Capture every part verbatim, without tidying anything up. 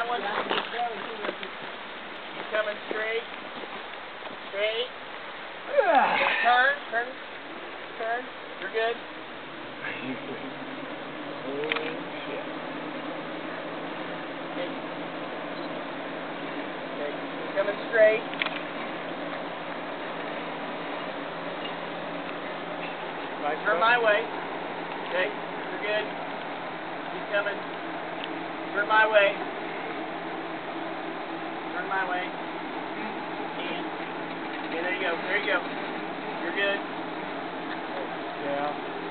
that one. He's coming straight. Straight. Turn, turn, turn. You're good. Holy shit. Okay. Okay. He's coming straight. Right, Turn my way. Okay. You're good. He's coming. Turn my way. Turn my way. And. Okay, there you go. There you go. You're good. Yeah.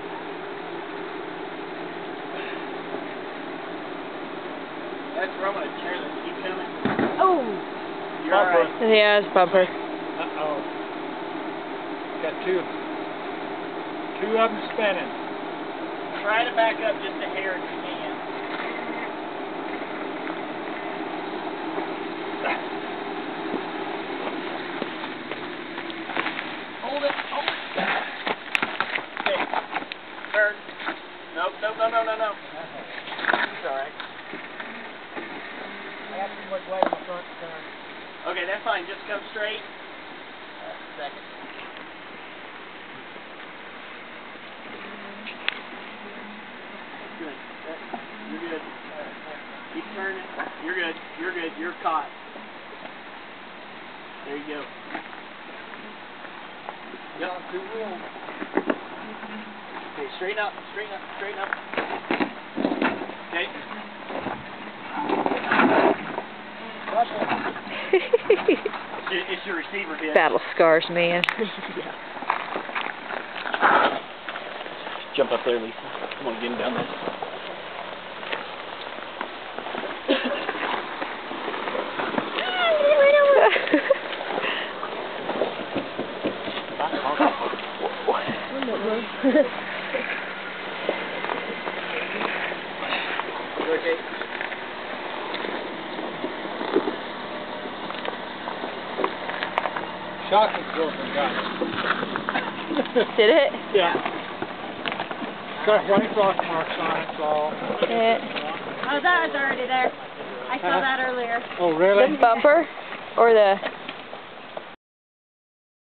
That's where I'm going to tear this. Keep coming. Oh! You're alright. Yeah, it's bumper. Uh-oh. Got two. Two of them spinning. Try to back up just a hair if you can. Hold it. Hold it. Okay. Turn. Nope. Nope. No. No. No. No. It's alright. I got too much weight in the front to turn. Okay, that's fine. Just come straight. Uh, second. Good. That, you're good. Keep turning. You're good. You're good. You're caught. There you go. Yep. Okay, straighten up. Straighten up. Straighten up. Okay. It's, it's your receiver hit. Battle scars, man. Yeah. Jump up there, Lisa. Come on, get him down there. You okay? Shocking girlfriend got it. Did it? Yeah. Got white rock marks on it, so. Yeah. Oh, that was already there. I saw that earlier. Oh, really? The bumper or the